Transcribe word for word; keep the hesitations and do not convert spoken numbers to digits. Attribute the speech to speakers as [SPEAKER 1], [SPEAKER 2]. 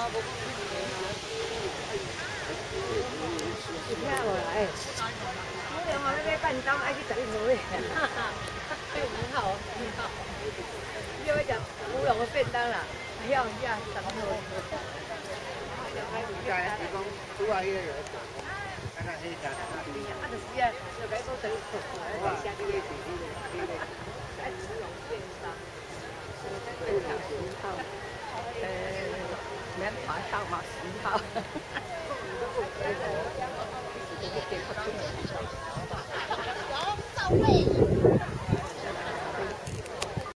[SPEAKER 1] 一听无来，我连话要买便当，爱去十一号诶。对，很好，很好。你要食乌龙的便当啦，要一下十号。
[SPEAKER 2] 家是讲煮下迄个，看看迄家。
[SPEAKER 1] 啊，就是啊，就该说等于我下个月底迄个迄个。爱吃龙便当，非常十号，呃，免排号嘛，十号。照背。